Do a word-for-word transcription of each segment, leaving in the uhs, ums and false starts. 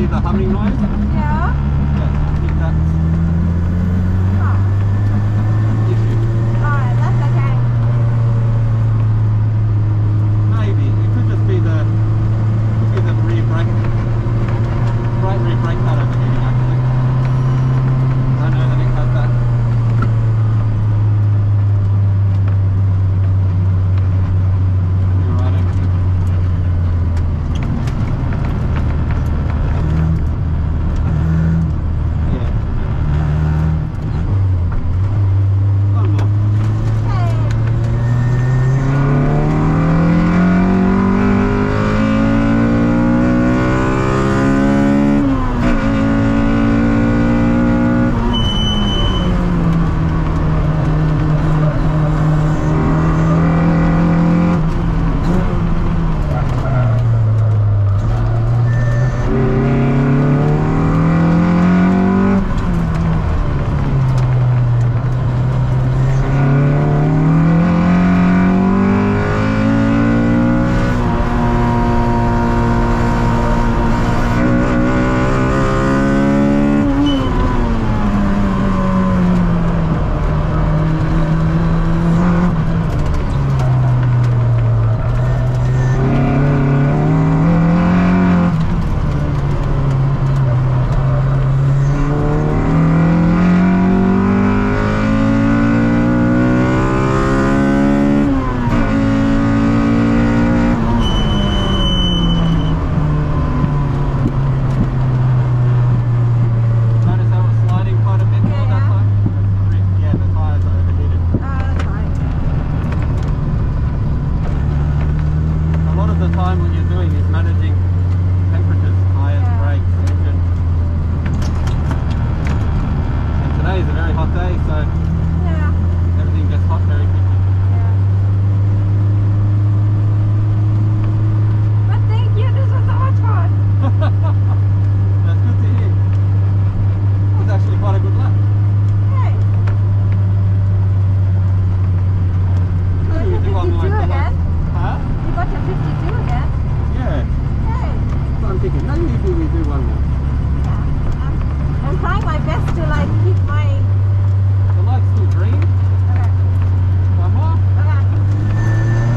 hear the humming noise? Yeah. Yeah, I think that's Oh. the issue. Alright, that's okay. Maybe. It could just be the could be the rear brake right rear brake pad overheating actually. I know that it has that. You're right, actually. Yeah. One more. Notice how it was sliding quite a bit more that Yeah. time? That's the rear, yeah, the tyres are overheated. Oh, that's fine. A lot of the time what you're doing is managing temperatures, tyres, Yeah. brakes, engine. And today is a very hot day, so Yeah. everything gets hot very quickly. Yeah. But thank you, this was so much fun. That's good to hear. It was actually quite a good lap. Hey. Maybe we do one more. fifty-two again? Huh? You got your fifty-two again? Yeah. Hey. So I'm thinking maybe we do one more. Yeah. I'm, I'm trying my best to like keep my... The light's still green. Okay. One more. Okay.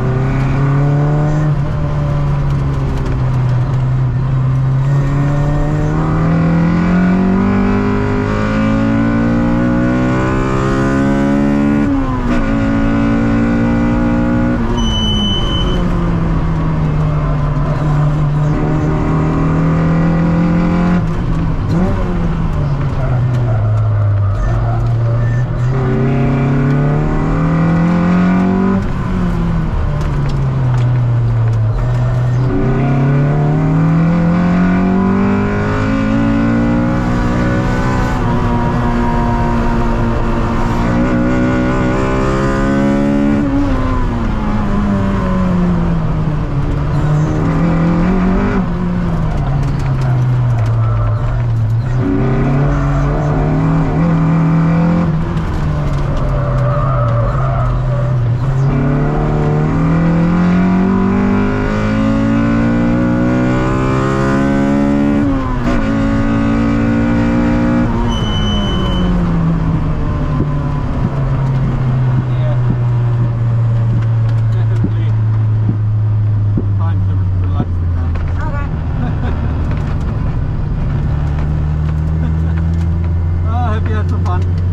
Yeah. Definitely time to relax the car. Okay. Oh, I hope you had some fun.